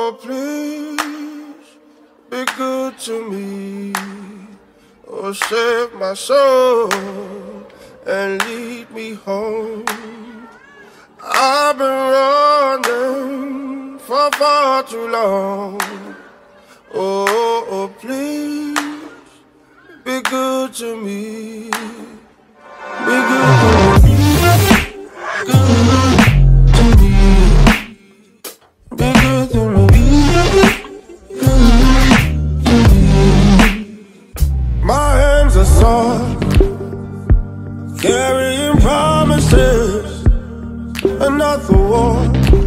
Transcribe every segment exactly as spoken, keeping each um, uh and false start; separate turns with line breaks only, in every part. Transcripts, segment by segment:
oh, please be good to me. Oh, save my soul and lead me home. I've been running for far too long. Oh, oh, please be good to me. Be good to me. Good to me. Be good to me. Good to me. My hands are sore, carrying promises. Another war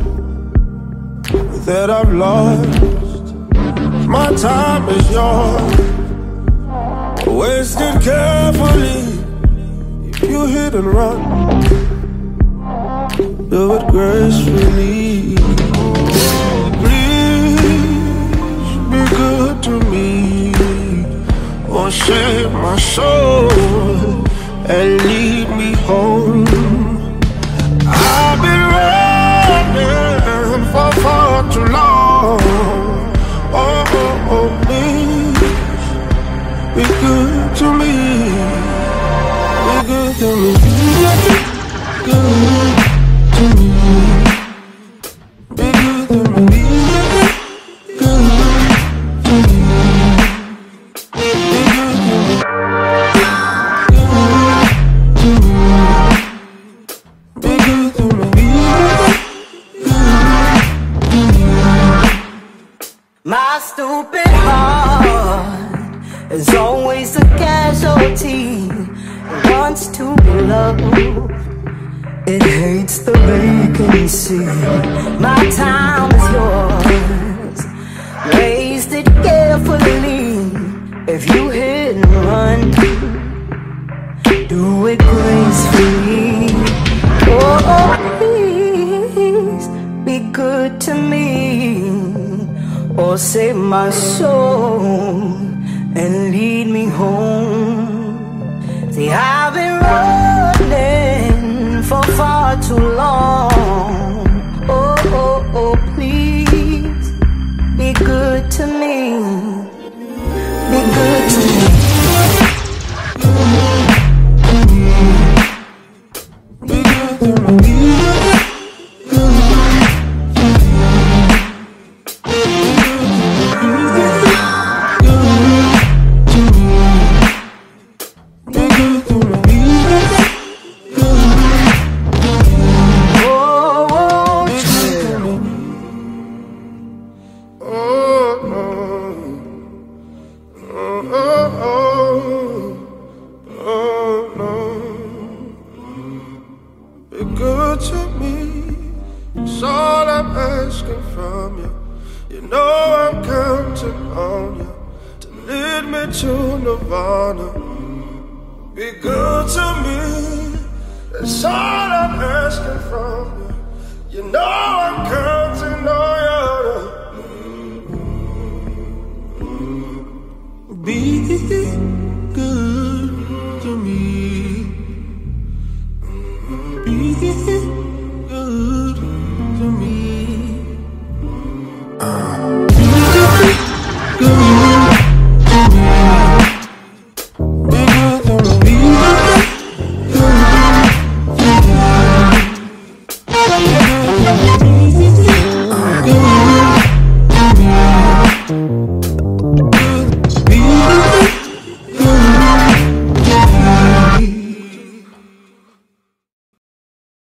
that I've lost. My time is yours, wasted carefully. If you hit and run, do it gracefully. Please be good to me, or save my soul and lead me home. I've been running for far too long. Oh, oh, oh, please be good to me. Be good to me. Good to me. Be good to me. Good to me. Be good to me.
My stupid heart is always a casualty. It wants to be loved, it hates the vacancy. My time is yours, wasted carefully. If you hit and run, do it gracefully. Oh, oh, please be good to me, or save my soul and lead me home. See, I've been running for far too long. Oh, oh, oh, please be good to me. Be good to me. Be good to me. Be good to me, it's all I'm asking from you. You know I'm counting on you to lead me to nirvana. Be good to me, that's all I'm asking from you. You know I'm counting